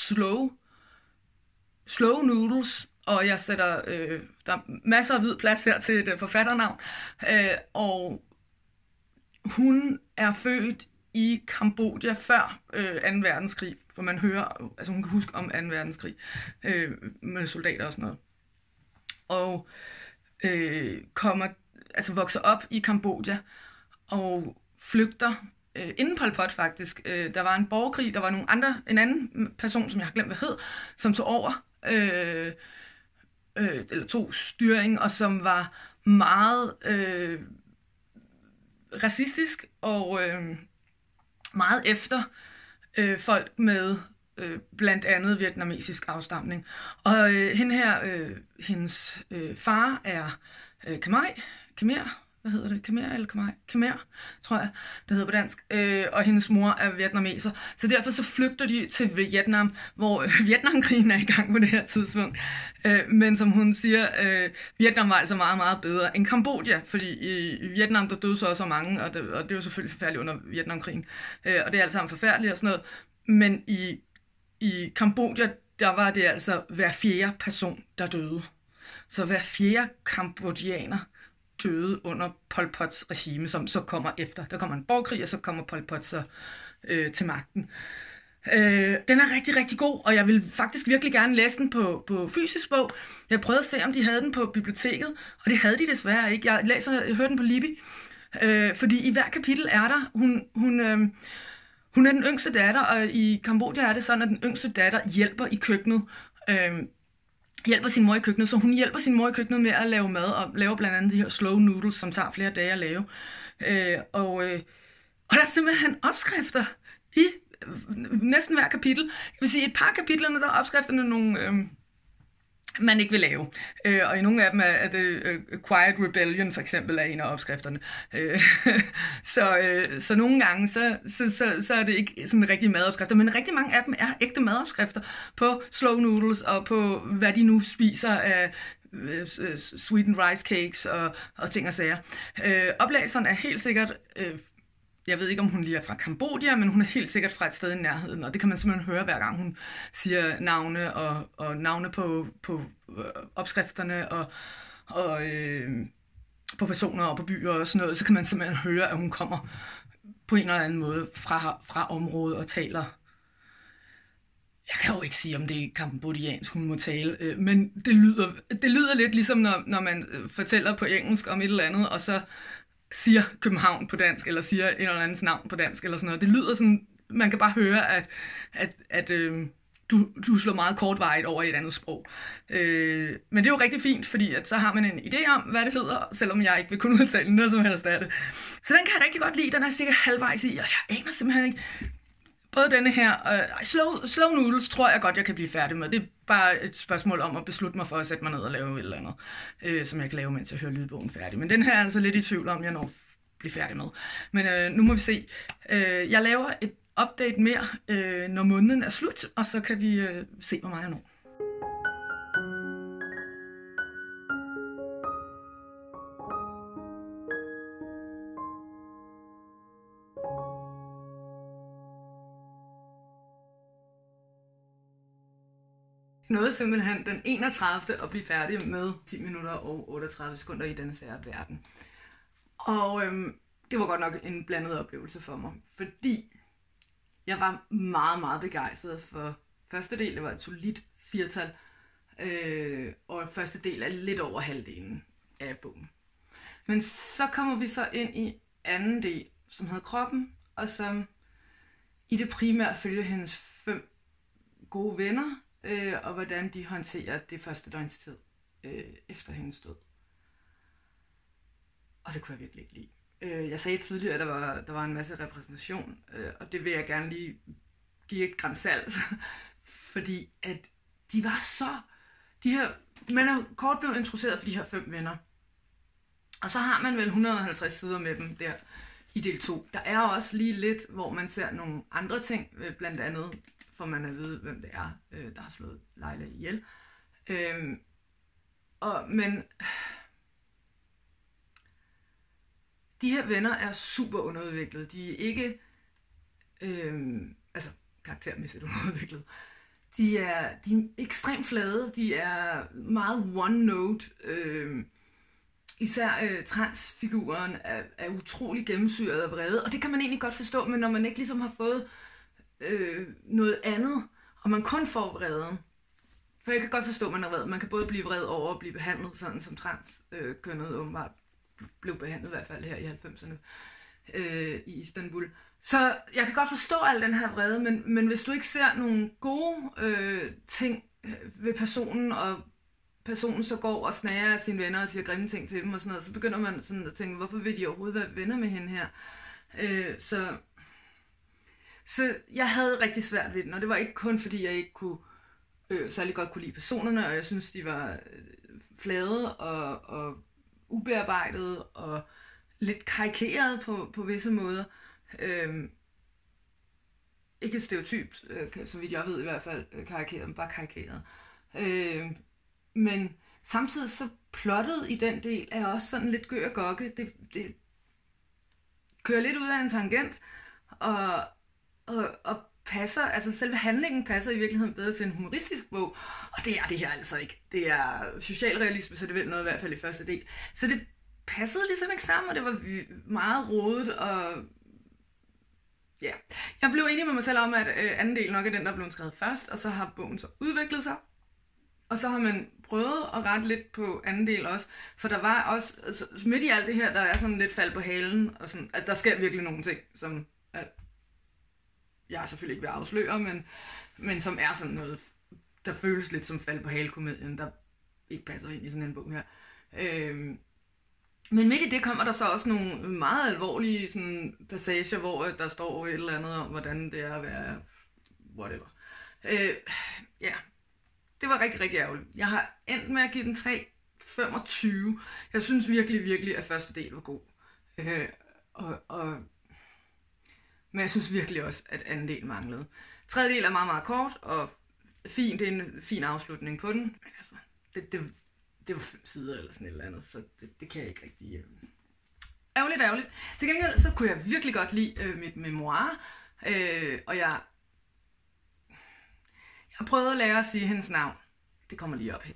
Slow Noodles, og jeg sætter, der er masser af hvid plads her til et forfatternavn, og hun er født i Kambodja før 2. verdenskrig, for man hører, altså hun kan huske om 2. verdenskrig, med soldater og sådan noget. Og vokser op i Kambodja og flygter inden Pol Pot faktisk. Der var en borgerkrig, der var en anden person, som jeg har glemt, hvad hed, som tog over, eller tog styring, og som var meget racistisk og meget efter folk med blandt andet vietnamesisk afstamning. Og hendes far er Khmer, hvad hedder det? Khmer eller Khmer, tror jeg, det hedder på dansk. Og hendes mor er vietnameser. Så derfor så flygter de til Vietnam, hvor Vietnamkrigen er i gang på det her tidspunkt. Men som hun siger, Vietnam var altså meget, meget bedre end Kambodja, fordi i Vietnam der døde så også mange, og det var selvfølgelig forfærdeligt under Vietnamkrigen. Og det er alt sammen forfærdeligt og sådan noget. Men i Kambodja, der var det altså hver fjerde person, der døde. Så hver fjerde kambodjaner døde under Pol Pots regime, som så kommer efter. Der kommer en borgerkrig, og så kommer Pol Pot så til magten. Den er rigtig, rigtig god, og jeg vil faktisk virkelig gerne læse den på fysisk bog. Jeg prøvede at se, om de havde den på biblioteket, og det havde de desværre ikke. Jeg hører den på Libby, fordi i hver kapitel er der, hun er den yngste datter, og i Kambodja er det sådan, at den yngste datter hjælper i køkkenet, hjælper sin mor i køkkenet, så hun hjælper sin mor i køkkenet med at lave mad, og laver blandt andet de her slow noodles, som tager flere dage at lave. Og der er simpelthen opskrifter i næsten hver kapitel. Jeg vil sige, et par kapitlerne, der er opskrifterne nogle, man ikke vil lave. Og i nogle af dem er det Quiet Rebellion for eksempel er en af opskrifterne. Så nogle gange, så er det ikke sådan rigtige madopskrifter, men rigtig mange af dem er ægte madopskrifter på slow noodles og på, hvad de nu spiser af sweetened rice cakes og ting og sager. Oplæseren er helt sikkert... Jeg ved ikke, om hun lige er fra Kambodja, men hun er helt sikkert fra et sted i nærheden, og det kan man simpelthen høre, hver gang hun siger navne og navne på opskrifterne og på personer og på byer og sådan noget, så kan man simpelthen høre, at hun kommer på en eller anden måde fra området og taler. Jeg kan jo ikke sige, om det er kambodjansk, hun må tale, men det lyder lidt ligesom, når man fortæller på engelsk om et eller andet, og så siger København på dansk, eller siger en eller andens navn på dansk, eller sådan noget. Det lyder sådan, man kan bare høre, at du slår meget kortvarigt over i et andet sprog. Men det er jo rigtig fint, fordi at så har man en idé om, hvad det hedder, selvom jeg ikke vil kunne udtale noget som helst af det. Så den kan jeg rigtig godt lide, den er sikkert halvvejs i, og jeg aner simpelthen ikke. Både denne her, slow noodles tror jeg godt, jeg kan blive færdig med. Det er bare et spørgsmål om at beslutte mig for at sætte mig ned og lave et eller andet, som jeg kan lave, mens jeg hører lydbogen færdig. Men den her er altså lidt i tvivl om, jeg når at blive færdig med. Men nu må vi se. Jeg laver et update mere, når måneden er slut, og så kan vi se, hvor meget jeg når. Nåede simpelthen den 31. at blive færdig med 10 minutter og 38 sekunder i denne sære verden. Og det var godt nok en blandet oplevelse for mig, fordi jeg var meget, meget begejstret for første del. Det var et solidt 4-tal, og første del er lidt over halvdelen af bogen. Men så kommer vi så ind i anden del, som hedder Kroppen, og som i det primære følger hendes 5 gode venner, og hvordan de håndterer det første døgns tid efter hendes død. Og det kunne jeg virkelig ikke lide. Jeg sagde tidligere, at der var en masse repræsentation, og det vil jeg gerne lige give et gran salt, fordi at de var så... Man er kort blevet introduceret for de her 5 venner, og så har man vel 150 sider med dem der i del 2. Der er også lige lidt, hvor man ser nogle andre ting, blandt andet for man at vide, hvem det er, der har slået Leila ihjel. Men de her venner er super underudviklede. De er ikke karaktermæssigt underudviklede. De er ekstremt flade. De er meget one-note. Især transfiguren er utrolig gennemsyret af vrede. Og det kan man egentlig godt forstå, men når man ikke ligesom har fået noget andet, og man kun får vreden. For jeg kan godt forstå, at man er vred. Man kan både blive vred over at blive behandlet, sådan som transkønnet åbenbart blev behandlet, i hvert fald her i 90'erne i Istanbul. Så jeg kan godt forstå al den her vrede, men hvis du ikke ser nogle gode ting ved personen, og personen så går og snager af sine venner og siger grimme ting til dem og sådan noget, så begynder man sådan at tænke, hvorfor vil de overhovedet være venner med hende her? Så jeg havde rigtig svært ved den, og det var ikke kun fordi, jeg ikke kunne særlig godt kunne lide personerne, og jeg synes, de var flade og ubearbejdede og lidt karikeret på visse måder. Ikke stereotypt, så vidt jeg ved i hvert fald, karikeret, men bare karikeret. Men samtidig så plottet i den del er også sådan lidt gø og gokke. Det kører lidt ud af en tangent, og passer, altså selve handlingen passer i virkeligheden bedre til en humoristisk bog, og det er det her altså ikke. Det er socialrealisme, så det vil noget i hvert fald i første del. Så det passede ligesom ikke sammen, og det var meget rodet, og ja. Jeg blev enig med mig selv om, at anden del nok er den, der blev skrevet først, og så har bogen så udviklet sig. Og så har man prøvet at rette lidt på anden del også, for der var også, altså, midt i alt det her, der er sådan lidt fald på halen, og sådan, at der sker virkelig nogle ting, som jeg selvfølgelig ikke vil afsløre, men som er sådan noget, der føles lidt som fald på hale-komedien, der ikke passer ind i sådan en bog her. Men midt i det kommer der så også nogle meget alvorlige sådan, passager, hvor der står et eller andet om, hvordan det er at være whatever. Ja, det var rigtig, rigtig ærgerligt. Jeg har endt med at give den 3,25. Jeg synes virkelig, virkelig, at første del var god. Men jeg synes virkelig også, at anden del manglede. Tredje del er meget, meget kort, og fint. Det er en fin afslutning på den. Men altså, det var 5 sider eller sådan et eller andet, så det kan jeg ikke rigtig... Ærgerligt. Til gengæld, så kunne jeg virkelig godt lide mit memoir, og jeg prøvede at lære at sige hendes navn. Det kommer lige op her.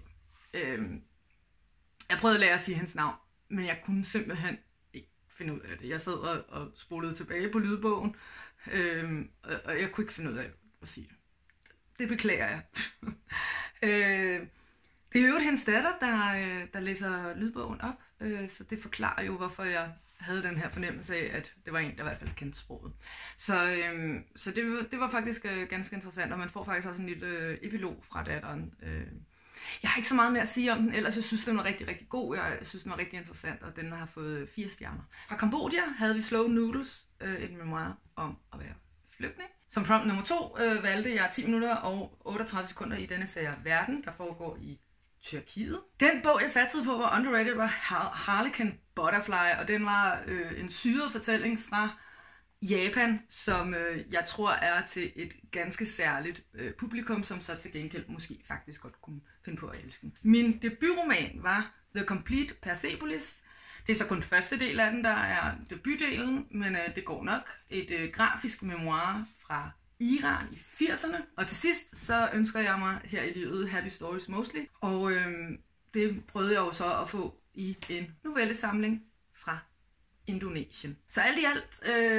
Jeg prøvede at lære at sige hendes navn, men jeg kunne simpelthen ikke finde ud af det. Jeg sad og spolede tilbage på lydbogen, og jeg kunne ikke finde ud af at sige det. Det beklager jeg. Det er jo hendes datter, der læser lydbogen op, så det forklarer jo, hvorfor jeg havde den her fornemmelse af, at det var en, der i hvert fald kendte sproget. Så det var faktisk ganske interessant, og man får faktisk også en lille epilog fra datteren. Jeg har ikke så meget mere at sige om den, ellers jeg synes, den var rigtig, rigtig god. Jeg synes, den var rigtig interessant, og den har fået 4 stjerner. Fra Kambodja havde vi Slow Noodles, et memoir om at være flygtning. Som prompt nummer 2 valgte jeg 10 minutter og 38 sekunder i denne serie Verden, der foregår i Tyrkiet. Den bog, jeg satsede på, var underrated, var Harlequin Butterfly, og den var en syret fortælling fra Japan, som jeg tror er til et ganske særligt publikum, som så til gengæld måske faktisk godt kunne finde på at elske den. Min debutroman var The Complete Persepolis. Det er så kun første del af den, der er debutdelen, men det går nok. Et grafisk memoir fra Iran i 80'erne. Og til sidst, så ønsker jeg mig her i livet Happy Stories Mostly. Og det prøvede jeg jo så at få i en novellesamling fra Indonesien. Så alt i alt,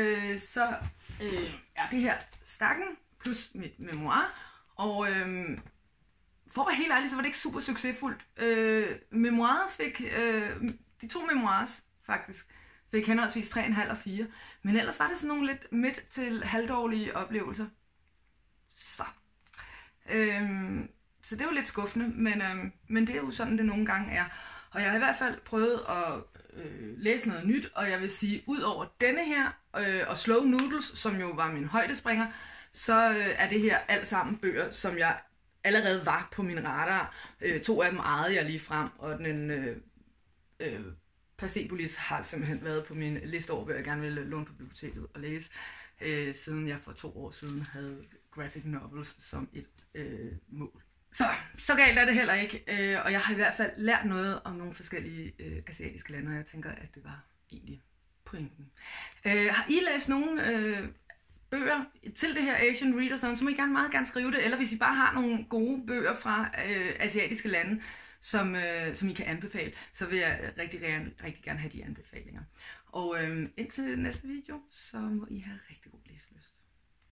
er det her stakken plus mit memoir. Og for at være helt ærlig, så var det ikke super succesfuldt. Memoiret fik, de 2 memoirs faktisk, fik henholdsvis 3,5 og 4. Men ellers var det sådan nogle lidt midt til halvdårlige oplevelser. Så det var lidt skuffende, men det er jo sådan, det nogle gange er. Og jeg har i hvert fald prøvet at læse noget nyt, og jeg vil sige, ud over denne her, og Slow Noodles, som jo var min højdespringer, så er det her alt sammen bøger, som jeg allerede var på min radar. 2 af dem ejede jeg lige frem, og den Persepolis har simpelthen været på min liste over, hvad jeg gerne ville låne på biblioteket og læse, siden jeg for 2 år siden havde graphic novels som et mål. Så galt er det heller ikke, og jeg har i hvert fald lært noget om nogle forskellige asiatiske lande, og jeg tænker, at det var egentlig pointen. Har I læst nogle bøger til det her Asian Reader, så må I meget gerne skrive det, eller hvis I bare har nogle gode bøger fra asiatiske lande, som I kan anbefale, så vil jeg rigtig gerne have de anbefalinger. Og indtil næste video, så må I have rigtig god læselyst.